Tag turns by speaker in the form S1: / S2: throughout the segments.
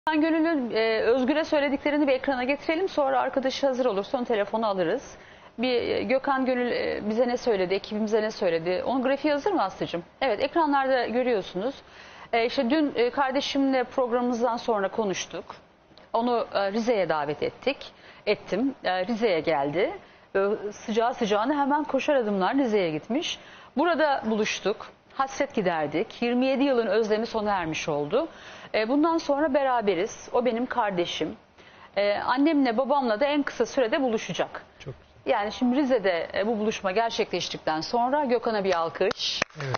S1: Gönül'ün Özgür'e söylediklerini bir ekrana getirelim. Sonra arkadaşı hazır olursa onu telefonu alırız. Bir Gökhan Gönül bize ne söyledi, ekibimize ne söyledi? Onun grafiği hazır mı Aslı'cığım? Evet, ekranlarda görüyorsunuz. İşte dün kardeşimle programımızdan sonra konuştuk. Onu Rize'ye davet ettim. Rize'ye geldi. Sıcağı sıcağına hemen koşar adımlar Rize'ye gitmiş. Burada buluştuk. Hasret giderdik. 27 yılın özlemi sona ermiş oldu. Bundan sonra beraberiz. O benim kardeşim. Annemle babamla da en kısa sürede buluşacak.
S2: Çok güzel.
S1: Yani şimdi Rize'de bu buluşma gerçekleştikten sonra Gökhan'a bir alkış.
S2: Evet.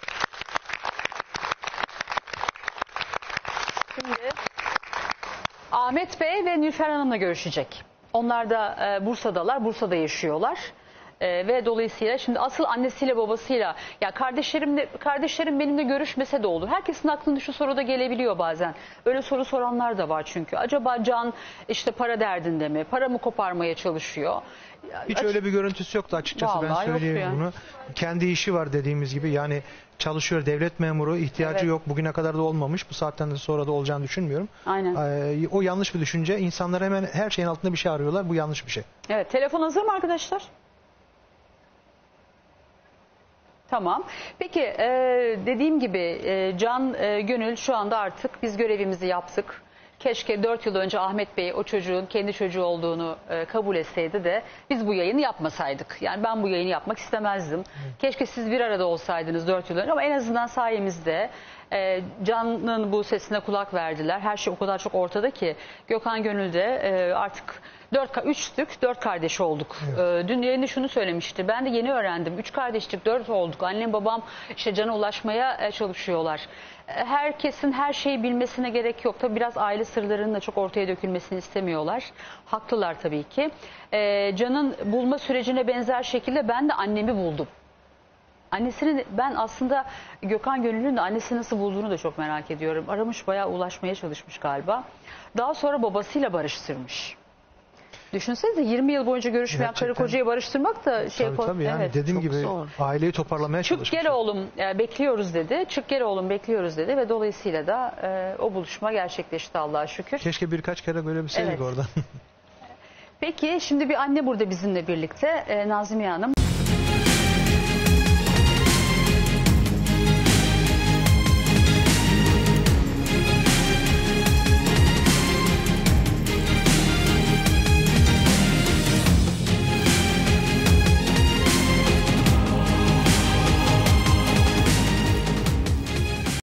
S1: Şimdi Ahmet Bey ve Nilüfer Hanım'la görüşecek. Onlar da Bursa'dalar, Bursa'da yaşıyorlar. Ve dolayısıyla şimdi asıl annesiyle babasıyla, ya kardeşlerim benimle görüşmese de olur. Herkesin aklında şu soru da gelebiliyor bazen. Öyle soru soranlar da var çünkü. Acaba Can işte para derdinde mi? Para mı koparmaya çalışıyor?
S2: Hiç öyle bir görüntüsü yoktu açıkçası.
S1: Vallahi
S2: ben söyleyeyim
S1: yani.
S2: bunu. Kendi işi var dediğimiz gibi, yani çalışıyor, devlet memuru, ihtiyacı
S1: Evet.
S2: yok. Bugüne kadar da olmamış. Bu saatten de sonra da olacağını düşünmüyorum.
S1: Aynen.
S2: O yanlış bir düşünce. İnsanlar hemen her şeyin altında bir şey arıyorlar. Bu yanlış bir şey.
S1: Evet, telefon hazır mı arkadaşlar? Tamam. Peki dediğim gibi Can Gönül şu anda artık biz görevimizi yaptık. Keşke 4 yıl önce Ahmet Bey o çocuğun kendi çocuğu olduğunu kabul etseydi de biz bu yayını yapmasaydık. Yani ben bu yayını yapmak istemezdim. Keşke siz bir arada olsaydınız 4 yıl önce, ama en azından sayemizde Can'ın bu sesine kulak verdiler. Her şey o kadar çok ortada ki Gökhan Gönül'de artık 4 kardeş olduk.
S2: Evet.
S1: Dün yayında şunu söylemişti. Ben de yeni öğrendim. 3 kardeşlik 4 olduk. Annem babam işte Can'a ulaşmaya çalışıyorlar. Herkesin her şeyi bilmesine gerek yok. Tabii biraz aile sırlarının da çok ortaya dökülmesini istemiyorlar. Haklılar tabii ki. Can'ın bulma sürecine benzer şekilde ben de annemi buldum. Annesini ben aslında Gökhan Gönül'ün de annesini nasıl bulduğunu da çok merak ediyorum. Aramış, bayağı ulaşmaya çalışmış galiba. Daha sonra babasıyla barıştırmış. Düşünsenize 20 yıl boyunca görüşmeyen karı kocayı barıştırmak da
S2: Tabii yani
S1: evet,
S2: dediğim
S1: çok
S2: gibi
S1: zor.
S2: aileyi toparlamaya
S1: Çık
S2: çalışmış.
S1: gel oğlum bekliyoruz dedi. Çık gel oğlum bekliyoruz dedi ve dolayısıyla da o buluşma gerçekleşti Allah'a şükür.
S2: Keşke birkaç kere böyle bir şeydik
S1: Evet.
S2: oradan.
S1: Peki şimdi bir anne burada bizimle birlikte, Nazmiye Hanım.